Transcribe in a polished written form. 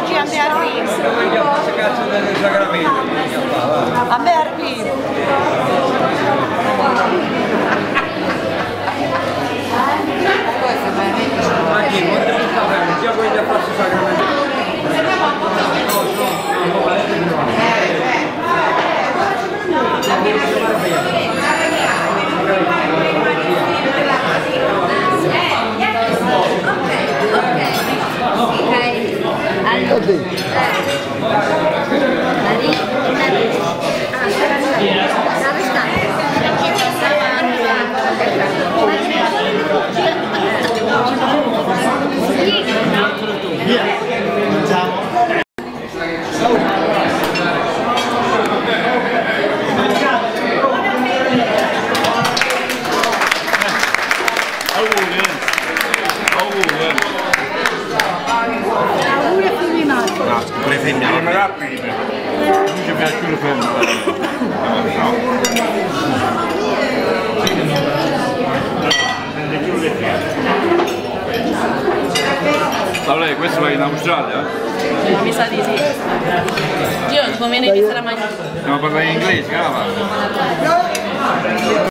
oggi a me arriva. A me arriva. Pure femmine, non era prima. Non ci piace più le femmine. Allora, questo va in Australia? Mi sa di sì. Io come ne vista la maglia. Stiamo parlando in inglese, cava?